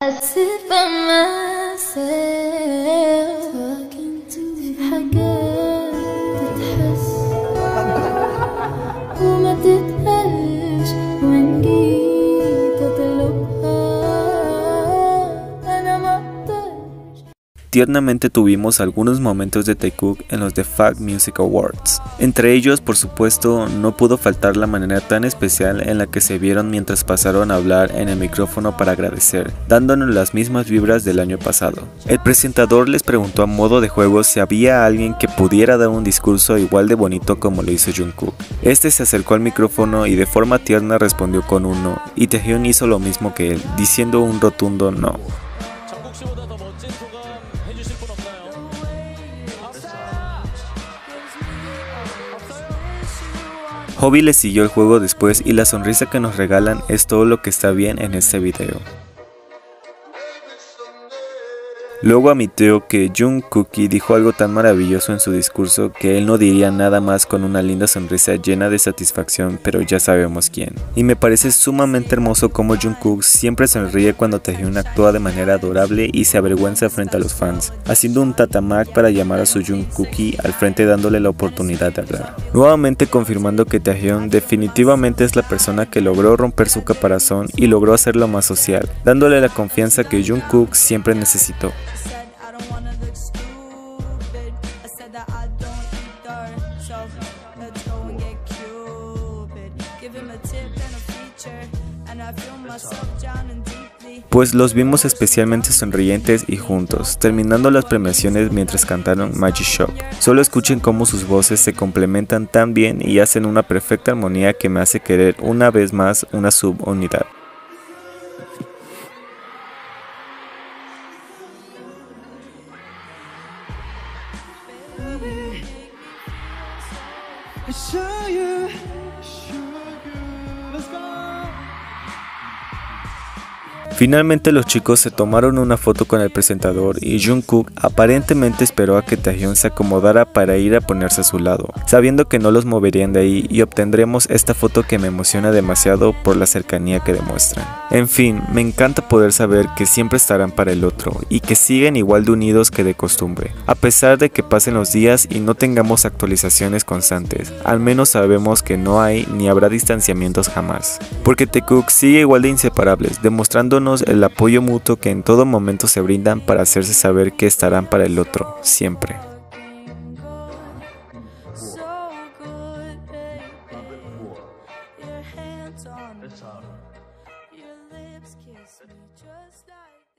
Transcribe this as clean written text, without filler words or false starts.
I sit by myself talking to حاجات تتحس وما تتقالش وإن جيت أطلبها أنا ما أقدرش. Tiernamente tuvimos algunos momentos de Taekook en los The Fact Music Awards. Entre ellos, por supuesto, no pudo faltar la manera tan especial en la que se vieron mientras pasaron a hablar en el micrófono para agradecer, dándonos las mismas vibras del año pasado. El presentador les preguntó a modo de juego si había alguien que pudiera dar un discurso igual de bonito como lo hizo Jungkook. Este se acercó al micrófono y de forma tierna respondió con un no, y Taehyun hizo lo mismo que él, diciendo un rotundo no. Hobi le siguió el juego después y la sonrisa que nos regalan es todo lo que está bien en este video. Luego admitió que Jungkook dijo algo tan maravilloso en su discurso que él no diría nada más con una linda sonrisa llena de satisfacción, pero ya sabemos quién. Y me parece sumamente hermoso cómo Jungkook siempre sonríe cuando Taehyun actúa de manera adorable y se avergüenza frente a los fans, haciendo un tatamak para llamar a su Jungkook al frente dándole la oportunidad de hablar. Nuevamente confirmando que Taehyun definitivamente es la persona que logró romper su caparazón y logró hacerlo más social, dándole la confianza que Jungkook siempre necesitó. Pues los vimos especialmente sonrientes y juntos, terminando las premiaciones mientras cantaron Magic Shop. Solo escuchen cómo sus voces se complementan tan bien y hacen una perfecta armonía que me hace querer una vez más una subunidad. Finalmente los chicos se tomaron una foto con el presentador y Jungkook aparentemente esperó a que Taehyun se acomodara para ir a ponerse a su lado, sabiendo que no los moverían de ahí y obtendremos esta foto que me emociona demasiado por la cercanía que demuestran. En fin, me encanta poder saber que siempre estarán para el otro y que siguen igual de unidos que de costumbre, a pesar de que pasen los días y no tengamos actualizaciones constantes, al menos sabemos que no hay ni habrá distanciamientos jamás, porque Taekook sigue igual de inseparables, demostrándonos el apoyo mutuo que en todo momento se brindan para hacerse saber que estarán para el otro, siempre. Your lips kiss me just like